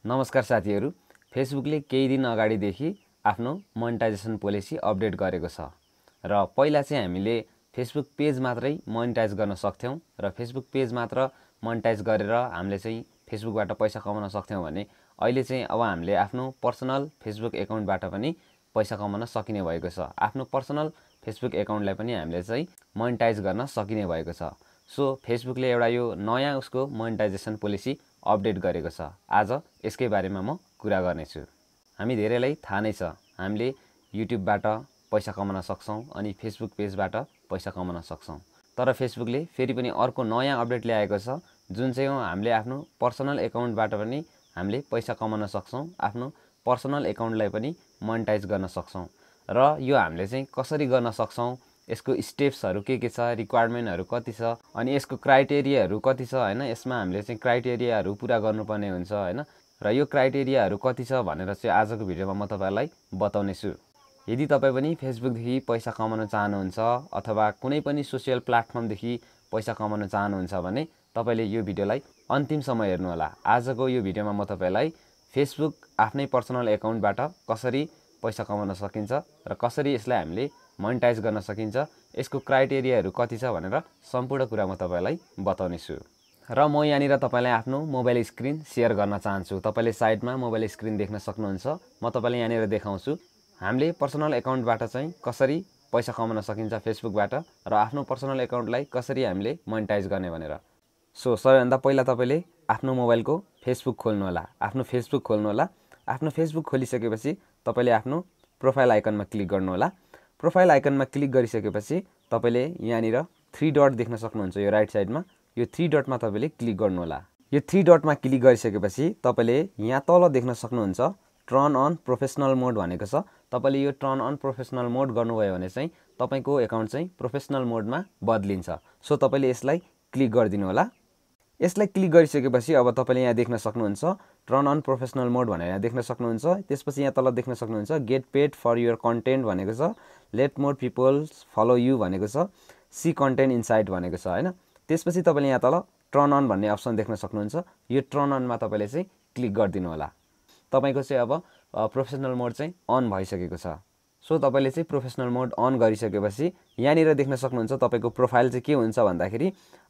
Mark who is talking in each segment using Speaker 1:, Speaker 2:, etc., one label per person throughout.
Speaker 1: नमस्कार साथीहरु, फेसबुकले केही दिन अगाडिदेखि आफ्नो मोनेटाइजेसन पोलिसी अपडेट गरेको छ र पहिला चाहिँ हामीले फेसबुक पेज मात्रै मोनेटाइज गर्न सक्थ्यौं र फेसबुक पेज मात्र मोनेटाइज गरेर हामीले चाहिँ फेसबुकबाट पैसा कमाउन सक्थ्यौं भने अहिले चाहिँ अब हामीले आफ्नो पर्सनल फेसबुक एकाउन्टबाट पनि पैसा कमाउन सकिने भएको छ। आफ्नो पर्सनल फेसबुक एकाउन्टलाई पनि हामीले चाहिँ मोनेटाइज गर्न सकिने भएको छ। सो फेसबुकले एउटा यो नयाँ उसको मोनेटाइजेसन पोलिसी अपडेट गरेको छ। आज यसकै बारेमा म कुरा गर्नेछु। हामी धेरैलाई थाहा नै छ, हामीले युट्युबबाट पैसा कमाउन सक्छौं अनि फेसबुक पेजबाट पैसा कमाउन सक्छौं। तर फेसबुकले फेरि पनि अर्को नयाँ अपडेट ल्याएको छ, जुन चाहिँ हामीले आफ्नो पर्सनल एकाउन्टबाट पनि हामीले पैसा कमाउन सक्छौं, आफ्नो पर्सनल एकाउन्टलाई पनि मोनेटाइज गर्न सक्छौं। र यो हामीले चाहिँ कसरी गर्न सक्छौं, यसको स्टेप्सहरु के छ, रिक्वायरमेन्टहरु कति छ, अनि यसको क्राइटेरियाहरु कति छ हैन। यसमा हामीले चाहिँ क्राइटेरियाहरु पूरा गर्नुपर्ने हुन्छ हैन। र यो क्राइटेरियाहरु कति छ भनेर चाहिँ आजको भिडियोमा म तपाईलाई बताउने छु। यदि तपाई पनि फेसबुकदेखि पैसा कमाउन चाहनुहुन्छ अथवा कुनै पनि सोशल प्लेटफर्मदेखि पैसा कमाउन चाहनुहुन्छ भने तपाईले यो भिडियोलाई अन्तिमसम्म हेर्नु होला। आजको यो भिडियोमा म तपाईलाई फेसबुक आफ्नै पर्सनल एकाउन्टबाट कसरी पैसा कमाउन सकिन्छ र कसरी यसलाई हामीले मोनेटाइज गर्न सकिन्छ, यसको क्राइटेरियाहरु कति छ भनेर सम्पूर्ण कुरा म तपाईलाई बताउने छु। र म यहाँनिर तपाईलाई आफ्नो मोबाइल स्क्रिन शेयर गर्न चाहन्छु। तपाईले साइडमा मोबाइल स्क्रिन देख्न सक्नुहुन्छ। म तपाईलाई यहाँनिर देखाउँछु हामीले पर्सनल एकाउन्टबाट चाहिँ कसरी पैसा कमाउन सकिन्छ फेसबुकबाट र आफ्नो पर्सनल एकाउन्टलाई कसरी हामीले मोनेटाइज गर्ने भनेर। सो सबैभन्दा पहिला तपाईले आफ्नो मोबाइलको फेसबुक खोल्नु होला। आफ्नो फेसबुक खोल्नु होला। आफ्नो फेसबुक खोलिसकेपछि तपाईले आफ्नो प्रोफाइल आइकनमा क्लिक गर्नु होला। प्रोफाइल आइकनमा क्लिक गरिसकेपछि तपाईले यहाँनिर 3 डट देख्न सक्नुहुन्छ। यो राइट साइडमा यो 3 डटमा तपाईले क्लिक गर्नु होला। यो 3 डटमा क्लिक गरिसकेपछि तपाईले यहाँ तल देख्न सक्नुहुन्छ टर्न अन प्रोफेसनल मोड भनेको छ। तपाईले यो टर्न अन प्रोफेसनल मोड गर्नुभयो भने चाहिँ तपाईको एकाउन्ट चाहिँ प्रोफेसनल मोडमा बदलिन्छ। सो तपाईले यसलाई क्लिक गरिदिनु होला। यसलाई क्लिक गरिसकेपछि अब तपाईले यहाँ देख्न सक्नुहुन्छ टर्न अन प्रोफेसनल मोड भनेर यहाँ देख्न सक्नुहुन्छ। त्यसपछि यहाँ तल देख्न सक्नुहुन्छ get paid for your content भनेको छ, let more peoples follow you भनेको छ, सी कन्टेन्ट इनसाइड भनेको छ हैन। त्यसपछि तपाईले यहाँ तल टर्न अन भन्ने अप्सन देख्न सक्नुहुन्छ। यो टर्न अनमा तपाईले चाहिँ क्लिक गरिदिनु होला। तपाईको चाहिँ अब प्रोफेसनल मोड चाहिँ अन भइसकेको छ। सो तपाईले चाहिँ प्रोफेसनल मोड अन गरिसकेपछि यहाँनिर देख्न सक्नुहुन्छ तपाईको प्रोफाइल चाहिँ के हुन्छ भन्दाखेरि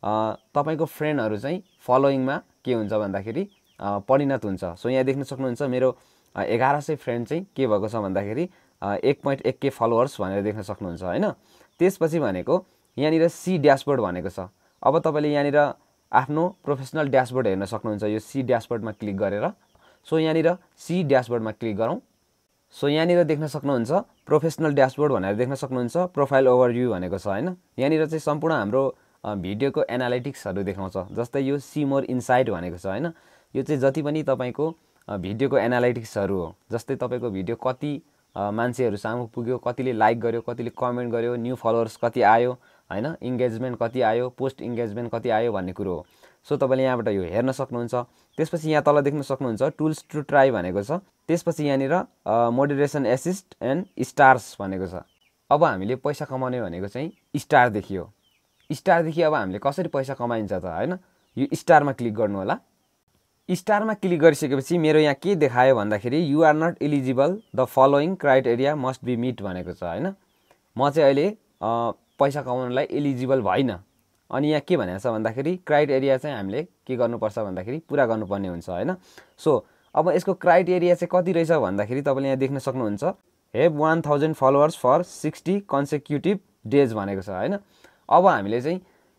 Speaker 1: तपाईको फ्रेन्डहरु चाहिँ फलोइङमा के हुन्छ भन्दाखेरि परिणत हुन्छ। सो यहाँ देख्न सक्नुहुन्छ मेरो 1100 फ्रेन्ड चाहिँ के भएको छ भन्दाखेरि 1.1k फलोअर्स भनेर देख्न सक्नुहुन्छ हैन। त्यसपछि भनेको यहाँनिर सी ड्याशबोर्ड भनेको छ। अब तपाईले यहाँनिर आफ्नो प्रोफेसनल ड्याशबोर्ड हेर्न सक्नुहुन्छ यो सी ड्याशबोर्डमा क्लिक गरेर। सो यहाँनिर सी ड्याशबोर्डमा क्लिक गरौँ। सो यहाँनिर देख्न सक्नुहुन्छ प्रोफेसनल ड्याशबोर्ड भनेर देख्न सक्नुहुन्छ, प्रोफाइल ओभरभ्यू भनेको छ हैन। यहाँनिर चाहिँ सम्पूर्ण हाम्रो भिडियोको एनालिटिक्सहरु देखाउँछ। जस्तै यो सी मोर इनसाइड भनेको छ हैन। यो चाहिँ जति पनि तपाईको भिडियोको एनालिटिक्सहरु हो। जस्तै तपाईको भिडियो कति मान्छेहरु सामु पुग्यो, कतिले लाइक गर्यो, कतिले कमेन्ट गर्यो, न्यू फलोअर्स कति आयो हैन, एंगेजमेन्ट कति आयो, पोस्ट एंगेजमेन्ट कति आयो भन्ने कुरो हो। सो तपाईले यहाँबाट यो हेर्न सक्नुहुन्छ। त्यसपछि यहाँ तल देख्न सक्नुहुन्छ टुल्स टु ट्राई भनेको छ। त्यसपछि यहाँनिर मोडरेसन एसिस्ट एन्ड स्टार्स भनेको छ। अब हामीले पैसा कमाउने भनेको चाहिँ स्टार देखियो। स्टार देखि अब हामीले कसरी पैसा कमाइन्छ त हैन। यो स्टारमा क्लिक गर्नु होला। स्टारमा क्लिक गरिसकेपछि मेरो यहाँ के देखायो भन्दाखेरि you are not eligible, the following criteria must be met भनेको छ हैन। म चाहिँ अहिले पैसा कमाउनलाई एलिजिबल भइन। अनि यहाँ के भनेको छ भन्दाखेरि क्राइटेरिया चाहिँ हामीले के गर्नुपर्छ भन्दाखेरि पूरा गर्नुपर्ने हुन्छ हैन। सो अब यसको क्राइटेरिया चाहिँ कति रहेछ भन्दाखेरि तपाईले यहाँ देख्न सक्नुहुन्छ have 1000 followers for 60 consecutive days भनेको छ हैन। अब हामीले चाहिँ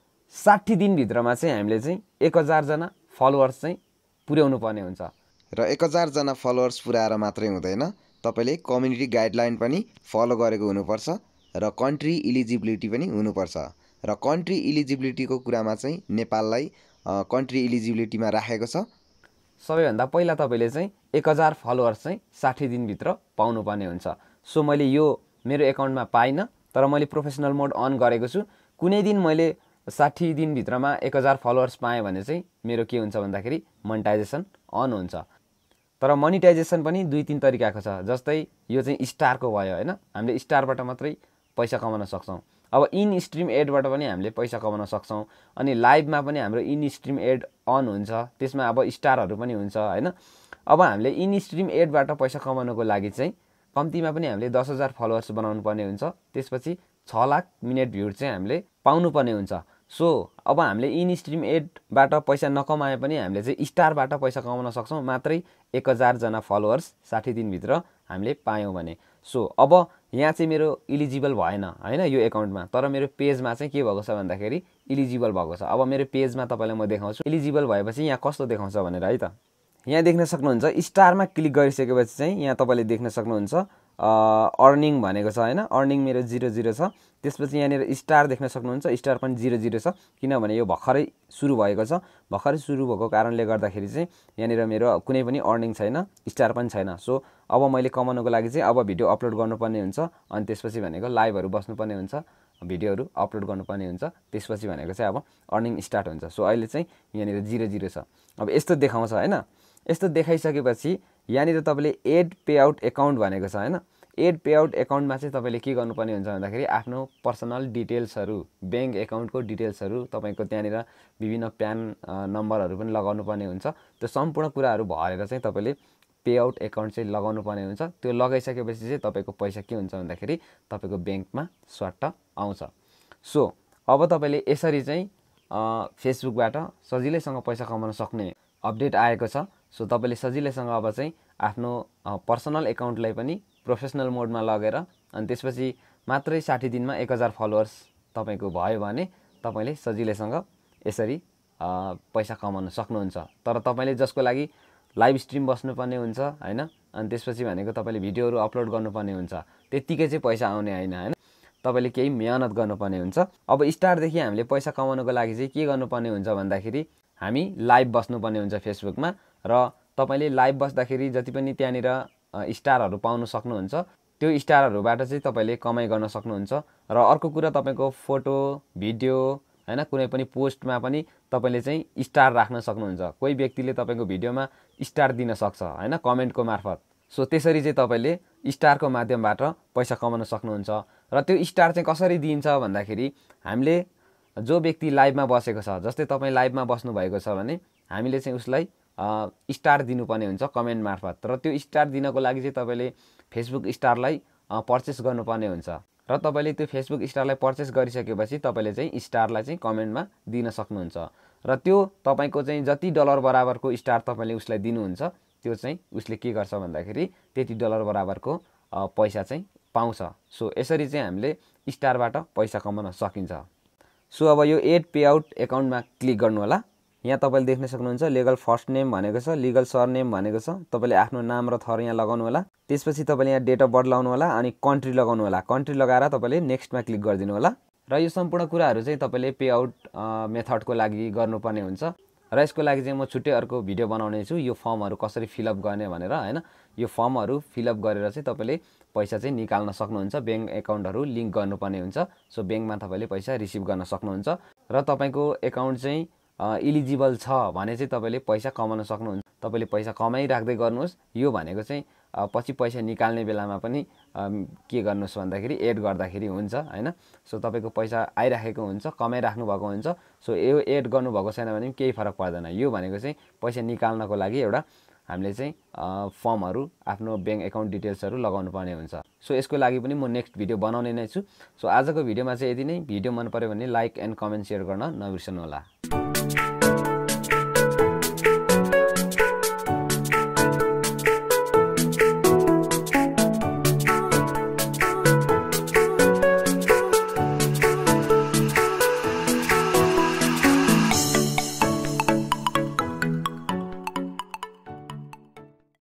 Speaker 1: 60 दिन भित्रमा चाहिँ हामीले चाहिँ 1000 जना फलोअर्स चाहिँ पुर्याउनु पर्ने हुन्छ।
Speaker 2: र 1000 जना फलोअर्स पुर्याएर मात्रै हुँदैन, तपाईले कम्युनिटी गाइडलाइन पनि फलो गरेको हुनुपर्छ र कन्ट्री इलिजिबिलिटी पनि हुनुपर्छ। र कन्ट्री इलिजिबिलिटीको कुरामा चाहिँ नेपाललाई कन्ट्री इलिजिबिलिटीमा राखेको छ।
Speaker 1: सबैभन्दा पहिला तपाईले चाहिँ 1000 फलोअर्स चाहिँ 60 दिन भित्र पाउनु पर्ने हुन्छ। सो मैले यो मेरो एकाउन्टमा पाइन, तर मैले प्रोफेसनल मोड अन गरेको छु। कुनै दिन मैले 60 दिन भित्रमा 1000 फलोअर्स पाएँ भने चाहिँ मेरो के हुन्छ भन्दाखेरि मोनेटाइजेसन अन हुन्छ। तर मोनेटाइजेसन पनि 2-3 तरिकाको छ। जस्तै यो चाहिँ स्टारको भयो हैन। हामीले स्टारबाट मात्रै पैसा कमाउन सक्छौं। अब इन स्ट्रिम एडबाट पनि हामीले पैसा कमाउन सक्छौं। अनि लाइभमा पनि हाम्रो इन स्ट्रिम एड अन हुन्छ। त्यसमा अब स्टारहरु पनि हुन्छ हैन। अब हामीले इन स्ट्रिम एडबाट पैसा कमाउनको लागि चाहिँ कम्तीमा पनि हामीले 10,000 फलोवर्स बनाउनु पर्ने हुन्छ। त्यसपछि 6 लाख मिनेट भ्यू चाहिँ हामीले पाउनु पर्ने हुन्छ। सो अब हामीले इन स्ट्रिम एडबाट पैसा नकमाए पनि हामीले चाहिँ स्टारबाट पैसा कमाउन सक्छौँ, मात्रै 1000 जना फलोवर्स 60 दिनभित्र हामीले पायौँ भने। सो अब यहाँ चाहिँ मेरो इलिजिबल भएन हैन यो एकाउन्टमा, तर मेरो पेजमा चाहिँ के भएको छ भन्दाखेरि इलिजिबल भएको छ। अब मेरो पेजमा तपाईलाई म देखाउँछु इलिजिबल भएपछि यहाँ कस्तो देखाउँछ भनेर है त। यहाँ देख्न सक्नुहुन्छ स्टारमा क्लिक गरिसकेपछि चाहिँ यहाँ तपाईले देख्न सक्नुहुन्छ अर्निङ भनेको छ हैन। अर्निङ मेरो 00 छ। त्यसपछि यहाँनिर स्टार देख्न सक्नुहुन्छ, स्टार पनि 00 छ, किनभने यो भर्खरै सुरु भएको छ। भर्खरै सुरु भएको कारणले गर्दाखेरि चाहिँ यहाँनिर मेरो कुनै पनि अर्निङ छैन, स्टार पनि छैन। सो अब मैले कमाउनको लागि चाहिँ अब भिडियो अपलोड गर्नुपर्ने हुन्छ, अनि त्यसपछि भनेको लाइभहरू बस्नुपर्ने हुन्छ, भिडियोहरू अपलोड गर्नुपर्ने हुन्छ, त्यसपछि भनेको चाहिँ अब अर्निङ स्टार्ट हुन्छ। सो अहिले चाहिँ यहाँनिर 00 छ। अब यस्तो देखाउँछ हैन। यस्तो देखाइसकेपछि यहाँनिर तपाईले एड पेआउट एकाउन्ट भनेको छ हैन। एड पेआउट एकाउन्टमा चाहिँ तपाईले के गर्नुपर्ने हुन्छ भन्दाखेरि आफ्नो पर्सनल डिटेल्सहरू, बैंक एकाउन्टको डिटेल्सहरू, तपाईको त्यहाँनिर विभिन्न प्यान नम्बरहरू पनि लगाउनु पर्ने हुन्छ। त्यो सम्पूर्ण कुराहरू भरेर चाहिँ तपाईले पेआउट एकाउन्ट चाहिँ लगाउनु पर्ने हुन्छ। त्यो लगाइसकेपछि चाहिँ तपाईको पैसा के हुन्छ भन्दाखेरि तपाईको बैंकमा स्वाट्ट आउँछ। सो अब तपाईले यसरी चाहिँ फेसबुकबाट सजिलैसँग पैसा कमाउन सक्ने अपडेट आएको छ। सो तपाईले सजिलैसँग अब चाहिँ आफ्नो पर्सनल एकाउन्टलाई पनि प्रोफेसनल मोडमा लगेर अनि त्यसपछि मात्रै 60 दिनमा 1000 फलोवर्स तपाईको भयो भने तपाईले सजिलैसँग यसरी पैसा कमाउन सक्नुहुन्छ। तर तपाईले जसको लागि लाइभ स्ट्रिम बस्नुपर्ने हुन्छ हैन, अनि त्यसपछि भनेको तपाईले भिडियोहरू अपलोड गर्नुपर्ने हुन्छ, त्यतिकै चाहिँ पैसा आउने हैन। तपाईले केही मेहनत गर्नुपर्ने हुन्छ। अब स्टारदेखि हामीले पैसा कमाउनको लागि चाहिँ के गर्नुपर्ने हुन्छ भन्दाखेरि हामी लाइभ बस्नुपर्ने हुन्छ फेसबुकमा, र तपाईले लाइभ बस्दाखेरि जति पनि त्यहाँनिर स्टारहरू पाउन सक्नुहुन्छ, त्यो स्टारहरूबाट चाहिँ तपाईले कमाइ गर्न सक्नुहुन्छ। र अर्को कुरा तपाईको फोटो भिडियो हैन कुनै पनि पोस्टमा पनि तपाईले चाहिँ स्टार राख्न सक्नुहुन्छ। कोही व्यक्तिले तपाईको भिडियोमा स्टार दिन सक्छ हैन कमेन्टको मार्फत। सो त्यसरी चाहिँ तपाईले स्टारको माध्यमबाट पैसा कमाउन सक्नुहुन्छ। र त्यो स्टार चाहिँ कसरी दिन्छ भन्दाखेरि हामीले जो व्यक्ति लाइभमा बसेको छ, जस्तै तपाई लाइभमा बस्नु भएको छ भने हामीले चाहिँ उसलाई स्टार दिनुपर्ने हुन्छ कमेन्ट मार्फत। र त्यो स्टार दिनको लागि चाहिँ तपाईले फेसबुक स्टारलाई पर्चेस गर्नुपर्ने हुन्छ। र तपाईले त्यो फेसबुक स्टारलाई पर्चेस गरिसकेपछि तपाईले चाहिँ स्टारलाई चाहिँ कमेन्टमा दिन सक्नुहुन्छ। र त्यो तपाईको चाहिँ जति डलर बराबरको स्टार तपाईले उसलाई दिनुहुन्छ, त्यो चाहिँ उसले के गर्छ भन्दाखेरि त्यति डलर बराबरको पैसा चाहिँ पाउँछ। सो यसरी चाहिँ हामीले स्टारबाट पैसा कमाउन सकिन्छ। सो अब यो एड पेआउट एकाउन्टमा क्लिक गर्नु होला। यहाँ तपाईले देख्न सक्नुहुन्छ लिगल फर्स्ट नेम भनेको छ, लिगल सरनेम भनेको छ। तपाईले आफ्नो नाम र थर यहाँ लगाउनु होला। त्यसपछि तपाईले यहाँ डेट अफ बर्थ लगाउनु होला अनि कन्ट्री लगाउनु होला। कन्ट्री लगाएर तपाईले नेक्स्टमा क्लिक गरिदिनु होला। र यो सम्पूर्ण कुराहरू चाहिँ तपाईले पेआउट मेथडको लागि गर्नुपर्ने हुन्छ। र यसको लागि चाहिँ म छुट्टै अर्को भिडियो बनाउने छु, यो फर्महरू कसरी फिलअप गर्ने भनेर हैन। यो फर्महरू फिलअप गरेर चाहिँ तपाईले पैसा चाहिँ निकाल्न सक्नुहुन्छ। बैंक एकाउन्टहरू लिंक गर्नुपर्ने हुन्छ। सो बैंकमा तपाईले पैसा रिसिभ गर्न सक्नुहुन्छ। र तपाईको एकाउन्ट चाहिँ इलिजिबल छ भने चाहिँ तपाईले पैसा कमाउन सक्नुहुन्छ। तपाईले पैसा कमाइराख्दै गर्नुहोस्। यो भनेको चाहिँ पछि पैसा निकाल्ने बेलामा पनि के गर्नुहोस् भन्दाखेरि एड गर्दाखेरि हुन्छ हैन। सो तपाईको पैसा आइराखेको हुन्छ, कमाइराख्नु भएको हुन्छ। सो यो एड गर्नुभएको छैन भने केही फरक पर्दैन। यो भनेको चाहिँ पैसा निकाल्नको लागि एउटा हामीले चाहिँ फर्महरू आफ्नो बैंक एकाउन्ट डिटेल्सहरू लगाउनु पर्ने हुन्छ। सो यसको लागि पनि म नेक्स्ट भिडियो बनाउने नै छु। सो आजको भिडियोमा चाहिँ यति नै। भिडियो मन पर्यो भने लाइक एन्ड कमेन्ट सेयर गर्न नबिर्सनु होला।